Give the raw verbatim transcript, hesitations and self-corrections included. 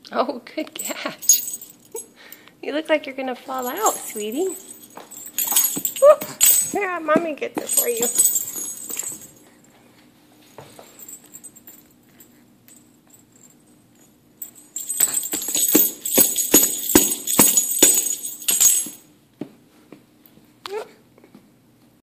Oh, good catch. You look like you're going to fall out, sweetie. Whoop. Yeah, Mommy gets it for you.